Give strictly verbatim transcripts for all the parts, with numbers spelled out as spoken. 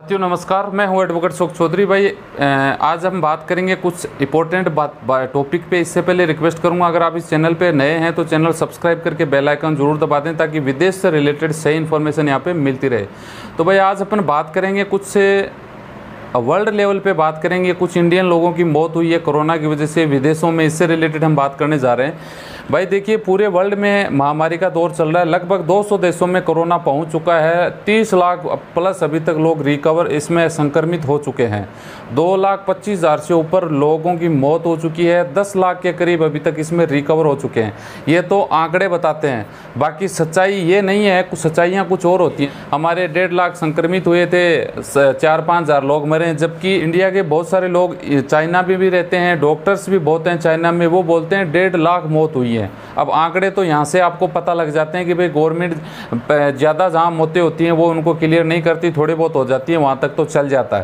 साथियों नमस्कार, मैं हूं एडवोकेट सुख चौधरी। भाई आज हम बात करेंगे कुछ इंपॉर्टेंट बात टॉपिक पे। इससे पहले रिक्वेस्ट करूंगा, अगर आप इस चैनल पे नए हैं तो चैनल सब्सक्राइब करके बेल आइकन जरूर दबा दें ताकि विदेश से रिलेटेड सही इन्फॉर्मेशन यहाँ पे मिलती रहे। तो भाई आज अपन बात करेंगे कुछ से वर्ल्ड लेवल पे बात करेंगे। कुछ इंडियन लोगों की मौत हुई है कोरोना की वजह से विदेशों में, इससे रिलेटेड हम बात करने जा रहे हैं। भाई देखिए, पूरे वर्ल्ड में महामारी का दौर चल रहा है। लगभग दो सौ देशों में कोरोना पहुंच चुका है। तीस लाख प्लस अभी तक लोग रिकवर इसमें संक्रमित हो चुके हैं। दो लाख पच्चीस हज़ार से ऊपर लोगों की मौत हो चुकी है। दस लाख के करीब अभी तक इसमें रिकवर हो चुके हैं। ये तो आंकड़े बताते हैं, बाकी सच्चाई ये नहीं है। कुछ सच्चाइयाँ कुछ और होती हैं। हमारे डेढ़ लाख संक्रमित हुए थे, चार पाँच हज़ार लोग मरे, जबकि इंडिया के बहुत सारे लोग चाइना में भी रहते हैं, डॉक्टर्स भी बहुत हैं चाइना में, वो बोलते हैं डेढ़ लाख मौत हुई है। अब आंकड़े तो यहाँ से आपको पता लग जाते हैं कि भाई गवर्नमेंट ज़्यादा जहाँ मौतें होती हैं वो उनको क्लियर नहीं करती, थोड़ी बहुत हो जाती है, वहाँ तक तो चल जाता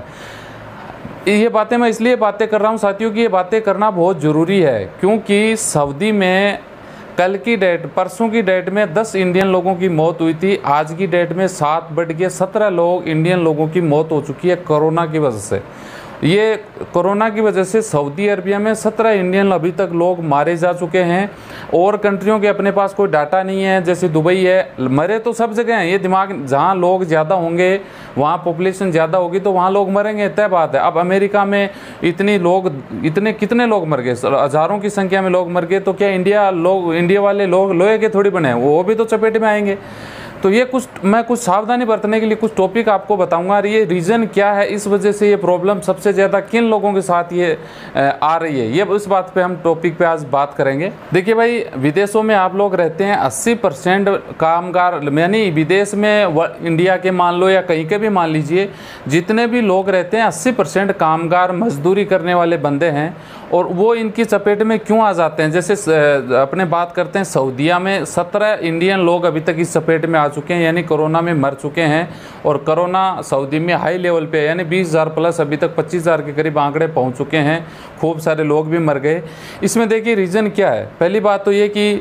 है। ये बातें मैं इसलिए बातें कर रहा हूँ साथियों कि ये बातें करना बहुत ज़रूरी है, क्योंकि सऊदी में कल की डेट परसों की डेट में दस इंडियन लोगों की मौत हुई थी। आज की डेट में सात बढ़ के सत्रह लोग इंडियन लोगों की मौत हो चुकी है कोरोना की वजह से। ये कोरोना की वजह से सऊदी अरबिया में सत्रह इंडियन अभी तक लोग मारे जा चुके हैं। और कंट्रियों के अपने पास कोई डाटा नहीं है, जैसे दुबई है, मरे तो सब जगह हैं। ये दिमाग, जहाँ लोग ज़्यादा होंगे, वहाँ पॉपुलेशन ज़्यादा होगी तो वहाँ लोग मरेंगे, तय बात है। अब अमेरिका में इतनी लोग इतने कितने लोग मर गए, हज़ारों की संख्या में लोग मर गए, तो क्या इंडिया लोग इंडिया वाले लोग लोहे के थोड़ी बने हैं, वो भी तो चपेट में आएंगे। तो ये कुछ मैं कुछ सावधानी बरतने के लिए कुछ टॉपिक आपको बताऊंगा। और ये रीज़न क्या है, इस वजह से ये प्रॉब्लम सबसे ज़्यादा किन लोगों के साथ ये आ रही है, ये इस बात पे हम टॉपिक पे आज बात करेंगे। देखिए भाई, विदेशों में आप लोग रहते हैं, अस्सी परसेंट कामगार, यानी विदेश में इंडिया के मान लो या कहीं के भी मान लीजिए, जितने भी लोग रहते हैं अस्सी परसेंट कामगार मजदूरी करने वाले बंदे हैं। और वो इनकी चपेट में क्यों आ जाते हैं? जैसे अपने बात करते हैं सऊदीया में सत्रह इंडियन लोग अभी तक इस चपेट में आ चुके हैं, यानी कोरोना में मर चुके हैं। और कोरोना सऊदी में हाई लेवल पे, यानी बीस हज़ार प्लस, अभी तक पच्चीस हज़ार के करीब आंकड़े पहुंच चुके हैं। खूब सारे लोग भी मर गए। इसमें देखिए रीज़न क्या है। पहली बात तो ये कि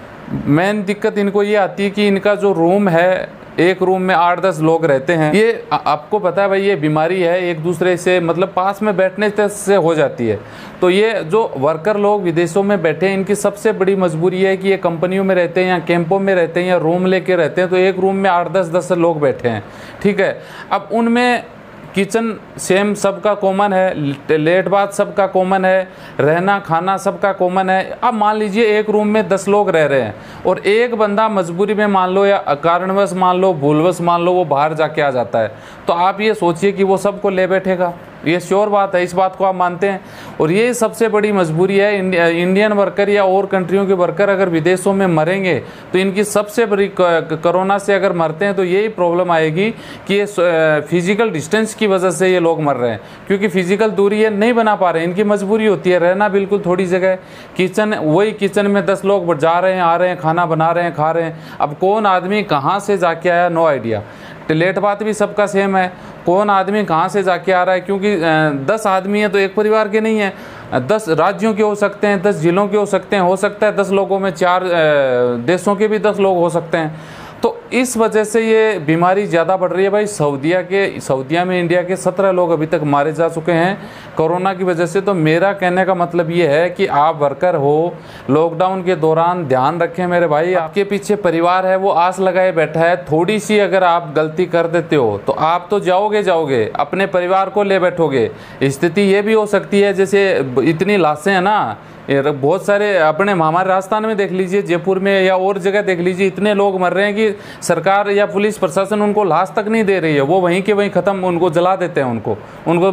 मेन दिक्कत इनको ये आती है कि इनका जो रूम है, एक रूम में आठ दस लोग रहते हैं। ये आपको पता है भाई, ये बीमारी है एक दूसरे से मतलब पास में बैठने से हो जाती है। तो ये जो वर्कर लोग विदेशों में बैठे हैं, इनकी सबसे बड़ी मजबूरी है कि ये कंपनियों में रहते हैं या कैंपों में रहते हैं या रूम लेके रहते हैं। तो एक रूम में आठ दस दस लोग बैठे हैं, ठीक है। अब उनमें किचन सेम सबका कॉमन है, लेट बाथ सबका कॉमन है, रहना खाना सबका कॉमन है। अब मान लीजिए एक रूम में दस लोग रह रहे हैं और एक बंदा मजबूरी में मान लो या कारणवश मान लो, भूलवश मान लो, वो बाहर जाके आ जाता है, तो आप ये सोचिए कि वो सबको ले बैठेगा। ये श्योर बात है, इस बात को आप मानते हैं। और ये सबसे बड़ी मजबूरी है। इंडियन वर्कर या और कंट्रियों के वर्कर अगर विदेशों में मरेंगे तो इनकी सबसे बड़ी, कोरोना से अगर मरते हैं तो यही प्रॉब्लम आएगी कि ये फिजिकल डिस्टेंस की वजह से ये लोग मर रहे हैं, क्योंकि फिजिकल दूरी ये नहीं बना पा रहे हैं। इनकी मजबूरी होती है रहना बिल्कुल थोड़ी जगह, किचन, वही किचन में दस लोग जा रहे हैं, आ रहे हैं, खाना बना रहे हैं, खा रहे हैं। अब कौन आदमी कहाँ से जाके आया, नो आइडिया। लेट बात भी सबका सेम है, कौन आदमी कहाँ से जाके आ रहा है, क्योंकि दस आदमी है तो एक परिवार के नहीं है, दस राज्यों के हो सकते हैं, दस जिलों के हो सकते हैं, हो सकता है दस लोगों में चार देशों के भी दस लोग हो सकते हैं। तो इस वजह से ये बीमारी ज़्यादा बढ़ रही है। भाई सऊदीया के सऊदीया में इंडिया के सत्रह लोग अभी तक मारे जा चुके हैं कोरोना की वजह से। तो मेरा कहने का मतलब ये है कि आप वर्कर हो, लॉकडाउन के दौरान ध्यान रखें मेरे भाई। आपके पीछे परिवार है, वो आस लगाए बैठा है। थोड़ी सी अगर आप गलती कर देते हो तो आप तो जाओगे जाओगे अपने परिवार को ले बैठोगे। स्थिति ये भी हो सकती है, जैसे इतनी लाशें हैं ना, बहुत सारे अपने हमारे राजस्थान में देख लीजिए, जयपुर में या और जगह देख लीजिए, इतने लोग मर रहे हैं कि सरकार या पुलिस प्रशासन उनको लाश तक नहीं दे रही है। वो वहीं के वहीं ख़त्म, उनको जला देते हैं। उनको उनको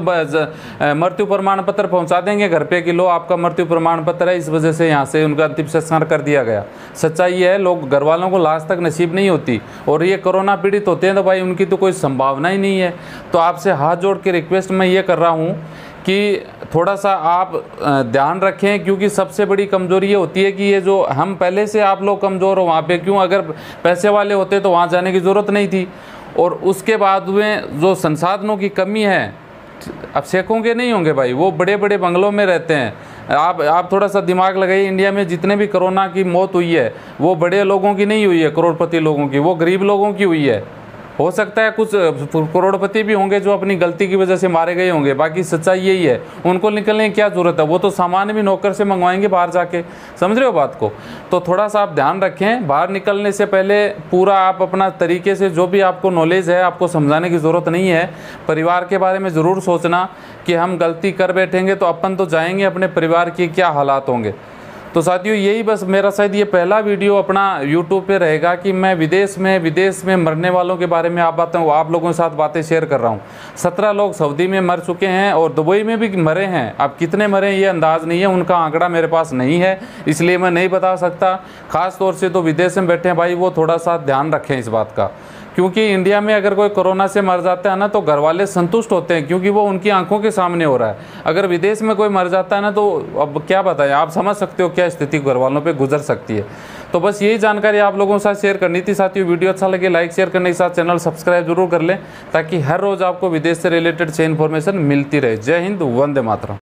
मृत्यु प्रमाण पत्र पहुंचा देंगे घर पे कि लो आपका मृत्यु प्रमाण पत्र है, इस वजह से यहाँ से उनका अंतिम संस्कार कर दिया गया। सच्चाई ये है, लोग घर वालों को लाश तक नसीब नहीं होती। और ये कोरोना पीड़ित होते हैं तो भाई उनकी तो कोई संभावना ही नहीं है। तो आपसे हाथ जोड़ के रिक्वेस्ट मैं ये कर रहा हूँ कि थोड़ा सा आप ध्यान रखें, क्योंकि सबसे बड़ी कमज़ोरी ये होती है कि ये जो हम पहले से आप लोग कमज़ोर हो वहाँ पे, क्यों? अगर पैसे वाले होते तो वहाँ जाने की ज़रूरत नहीं थी। और उसके बाद में जो संसाधनों की कमी है, अब शेखों के नहीं होंगे भाई, वो बड़े बड़े बंगलों में रहते हैं। आप आप थोड़ा सा दिमाग लगाइए, इंडिया में जितने भी कोरोना की मौत हुई है वो बड़े लोगों की नहीं हुई है, करोड़पति लोगों की, वो गरीब लोगों की हुई है। हो सकता है कुछ करोड़पति भी होंगे जो अपनी गलती की वजह से मारे गए होंगे, बाकी सच्चाई यही है। उनको निकलने की क्या जरूरत है, वो तो सामान भी नौकर से मंगवाएंगे बाहर जाके, समझ रहे हो बात को। तो थोड़ा सा आप ध्यान रखें, बाहर निकलने से पहले पूरा आप अपना तरीके से जो भी आपको नॉलेज है, आपको समझाने की ज़रूरत नहीं है। परिवार के बारे में ज़रूर सोचना कि हम गलती कर बैठेंगे तो अपन तो जाएंगे, अपने परिवार के क्या हालात होंगे। तो साथियों यही बस मेरा शायद ये पहला वीडियो अपना यूट्यूब पे रहेगा कि मैं विदेश में विदेश में मरने वालों के बारे में आप बातें आप लोगों के साथ बातें शेयर कर रहा हूँ। सत्रह लोग सऊदी में मर चुके हैं और दुबई में भी मरे हैं। अब कितने मरे ये अंदाज़ नहीं है, उनका आंकड़ा मेरे पास नहीं है, इसलिए मैं नहीं बता सकता। ख़ास तौर से तो विदेश में बैठे हैं भाई, वो थोड़ा सा ध्यान रखें इस बात का, क्योंकि इंडिया में अगर कोई कोरोना से मर जाता है ना तो घर वाले संतुष्ट होते हैं, क्योंकि वो उनकी आंखों के सामने हो रहा है। अगर विदेश में कोई मर जाता है ना तो अब क्या बताएं, आप समझ सकते हो क्या स्थिति घर वालों पे गुजर सकती है। तो बस यही जानकारी आप लोगों के साथ शेयर करनी थी साथियों। वीडियो अच्छा लगे लाइक शेयर करने के साथ चैनल सब्सक्राइब जरूर कर लें, ताकि हर रोज़ आपको विदेश से रिलेटेड से इन्फॉर्मेशन मिलती रहे। जय हिंद, वंदे मातरम।